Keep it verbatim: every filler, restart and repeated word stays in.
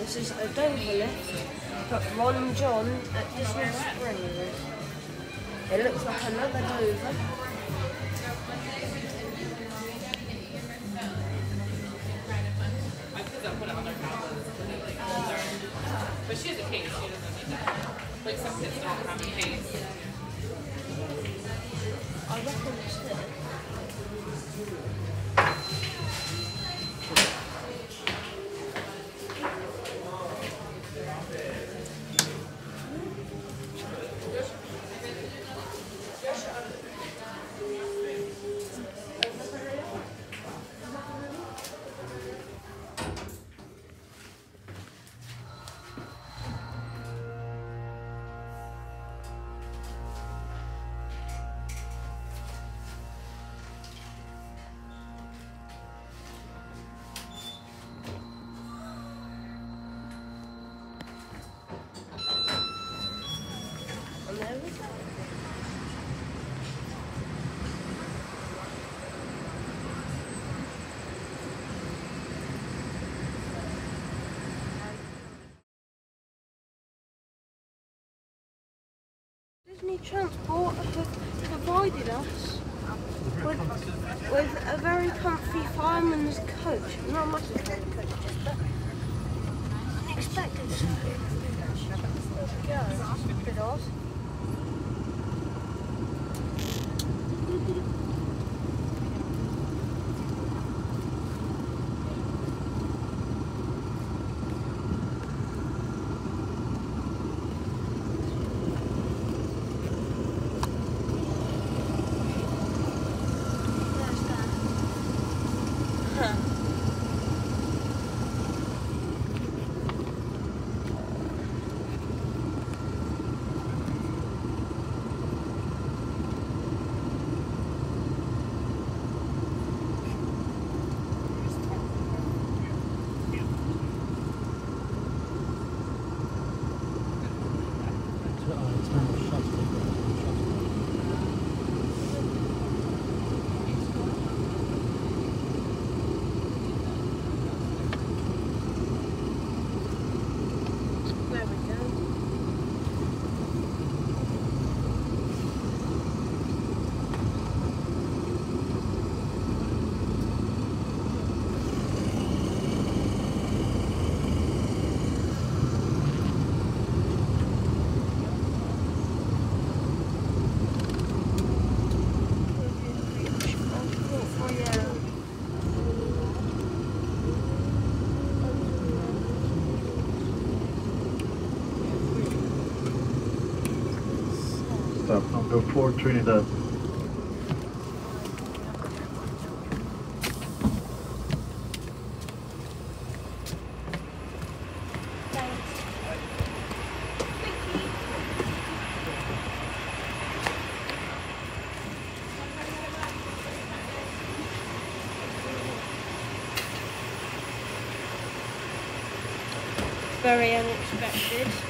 This is a Dover lift, but Ron John at Disney Springs. It looks like another Dover. But she has a case, she doesn't need that. Like some kids don't have a case. I reckon it's it. And there we go. Disney Transport have provided us with, with a very comfy fireman's coach. Not much of a coach, just but unexpected. There we go. Bit odd. Stop number four, Trinidad. Very unexpected.